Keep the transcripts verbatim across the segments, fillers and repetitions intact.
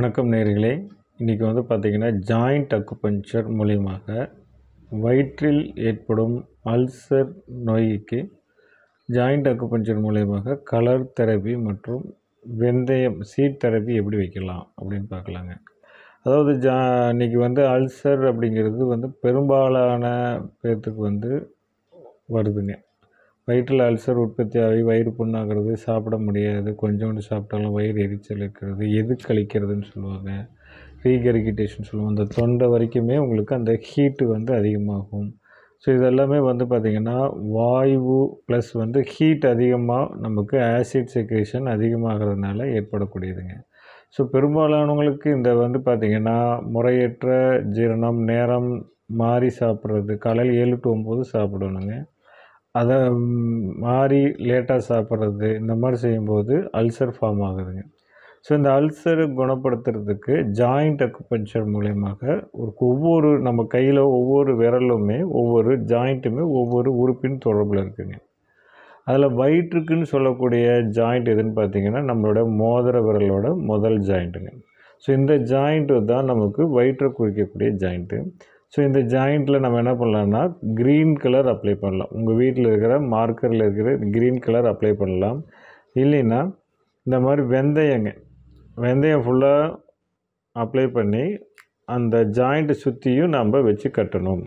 வணக்கம் நேயர்களே. இன்றைக்கி வந்து பார்த்திங்கன்னா ஜாயிண்ட் அக்குபஞ்சர் மூலியமாக வயிற்றில் ஏற்படும் அல்சர் நோய்க்கு ஜாயிண்ட் அக்குபஞ்சர் மூலியமாக கலர் தெரப்பி மற்றும் வெந்தயம் சீட் தெரப்பி எப்படி வைக்கலாம் அப்படின்னு பார்க்கலாங்க. அதாவது ஜா இன்றைக்கி வந்து அல்சர் அப்படிங்கிறது வந்து பெரும்பாலான பேர்த்துக்கு வந்து வருதுங்க. வயிற்றில் அல்சர் உற்பத்தி ஆகி வயிறு புண்ணாகிறது, சாப்பிட முடியாது, கொஞ்சோண்டு சாப்பிட்டாலும் வயிறு எரிச்சல் இருக்கிறது, எது கழிக்கிறதுன்னு சொல்லுவாங்க, ரீகரிகிட்டேஷன் சொல்லுவாங்க. அந்த தொண்டை வரைக்குமே உங்களுக்கு அந்த ஹீட்டு வந்து அதிகமாகும். ஸோ இதெல்லாமே வந்து பார்த்திங்கன்னா வாயு ப்ளஸ் வந்து ஹீட் அதிகமாக நமக்கு ஆசிட் செக்ரேஷன் அதிகமாகிறதுனால ஏற்படக்கூடியதுங்க. ஸோ பெரும்பாலானவங்களுக்கு இந்த வந்து பார்த்திங்கன்னா முறையற்ற ஜீரணம், நேரம் மாறி சாப்பிட்றது, காலையில் ஏழு டு ஒம்பது சாப்பிடணுங்க. அதை மாறி லேட்டாக சாப்பிட்றது, இந்த மாதிரி செய்யும்போது அல்சர் ஃபார்ம் ஆகுதுங்க. ஸோ இந்த அல்சரை குணப்படுத்துறதுக்கு ஜாயிண்ட் அக்குபஞ்சர் மூலயமாக ஒரு ஒவ்வொரு நம்ம கையில் ஒவ்வொரு விரலுமே ஒவ்வொரு ஜாயிண்ட்டுமே ஒவ்வொரு உறுப்பின் தொடர்பில் இருக்குதுங்க. அதில் வயிற்றுக்குன்னு சொல்லக்கூடிய ஜாயிண்ட் எதுன்னு பார்த்திங்கன்னா நம்மளோட மோதிர விரலோட முதல் ஜாயிண்ட்டுங்க. ஸோ இந்த ஜாயிண்ட்டு தான் நமக்கு வயிற்றை குறிக்கக்கூடிய ஜாயிண்ட்டு. ஸோ இந்த ஜாயிண்ட்டில் நம்ம என்ன பண்ணலாம்னா க்ரீன் கலர் அப்ளை பண்ணலாம். உங்கள் வீட்டில் இருக்கிற மார்க்கரில் இருக்கிற க்ரீன் கலர் அப்ளை பண்ணலாம். இல்லைன்னா இந்த மாதிரி வெந்தயங்க வெந்தயம் ஃபுல்லாக அப்ளை பண்ணி அந்த ஜாயிண்ட்டை சுற்றியும் நம்ம வச்சு கட்டணும்.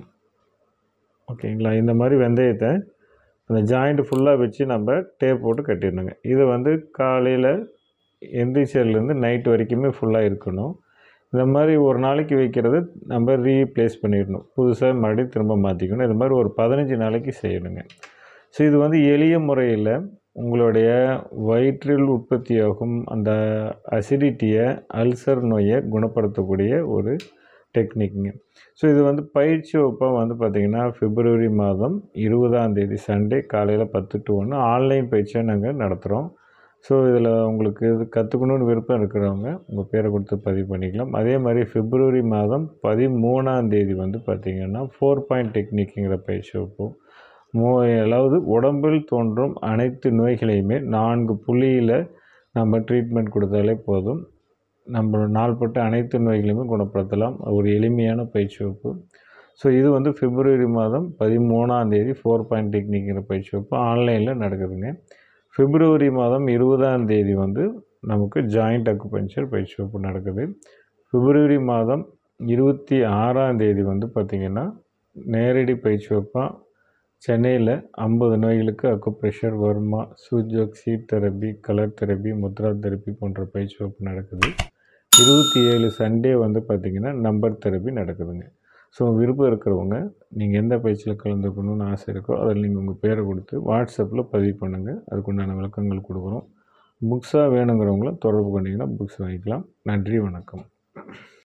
ஓகேங்களா? இந்த மாதிரி வெந்தயத்தை அந்த ஜாயிண்ட்டு ஃபுல்லாக வச்சு நம்ம டேப் போட்டு கட்டிடணுங்க. இதை வந்து காலையில் எந்திரிச்சதுலேருந்து நைட்டு வரைக்குமே ஃபுல்லாக இருக்கணும். இந்த மாதிரி ஒரு நாளைக்கு வைக்கிறது நம்ம ரீப்ளேஸ் பண்ணிடணும். புதுசாக மறுபடியும் திரும்ப மாற்றிக்கணும். இது மாதிரி ஒரு பதினஞ்சு நாளைக்கு செய்யணுங்க. ஸோ இது வந்து எளிய முறையில் உங்களுடைய வயிற்றில் உற்பத்தியாகும் அந்த அசிடிட்டிய அல்சர் நோயை குணப்படுத்தக்கூடிய ஒரு டெக்னிக்குங்க. ஸோ இது வந்து பயிற்சி வகுப்பாக வந்து பார்த்திங்கன்னா பிப்ரவரி மாதம் இருபதாம் தேதி சண்டே காலையில் பத்து டு ஒன்று ஆன்லைன் பயிற்சியாக நாங்கள் நடத்துகிறோம். ஸோ இதில் உங்களுக்கு இது கற்றுக்கணுன்னு விருப்பம் இருக்கிறவங்க உங்கள் பேரை கொடுத்து பதிவு பண்ணிக்கலாம். அதே மாதிரி பிப்ரவரி மாதம் பதிமூணாம் தேதி வந்து பார்த்திங்கன்னா ஃபோர் பாயிண்ட் டெக்னிக்குங்கிற பயிற்சி வகுப்பு மோ அதாவது உடம்பில் தோன்றும் அனைத்து நோய்களையுமே நான்கு புள்ளியில் நம்ம ட்ரீட்மெண்ட் கொடுத்தாலே போதும். நம்ம நாள்பட்ட அனைத்து நோய்களையுமே குணப்படுத்தலாம். ஒரு எளிமையான பயிற்சி வகுப்பு. ஸோ இது வந்து பிப்ரவரி மாதம் பதிமூணாம் தேதி ஃபோர் பாயிண்ட் டெக்னிக்குங்கிற பயிற்சி வகுப்பு ஆன்லைனில் நடக்குதுங்க. பிப்ரவரி மாதம் இருபதாம் தேதி வந்து நமக்கு ஜாயிண்ட் அக்குபஞ்சர் பயிற்சி வகுப்பு நடக்குது. பிப்ரவரி மாதம் இருபத்தி ஆறாம் தேதி வந்து பார்த்திங்கன்னா நேரடி பயிற்சி வகுப்பாக சென்னையில் ஐம்பது நோய்களுக்கு acupressure, Varma, sujok, seed therapy, colour therapy, mudra therapy போன்ற பயிற்சி வகுப்பு நடக்குது. இருபத்தி ஏழு சண்டே வந்து பார்த்திங்கன்னா நம்பர் தெரப்பி நடக்குதுங்க. ஸோ விருப்பம் இருக்கிறவங்க நீங்கள் எந்த பயிற்சியில் கலந்துக்கணும்னு ஆசை இருக்கோ அதில் நீங்கள் உங்கள் பேரை கொடுத்து வாட்ஸ்அப்பில் பதிவு பண்ணுங்கள். அதுக்குண்டான விளக்கங்கள் கொடுக்குறோம். புக்ஸாக வேணுங்கிறவங்களும் தொடர்பு பண்ணிங்கன்னா புக்ஸ் வாங்கிக்கலாம். நன்றி, வணக்கம்.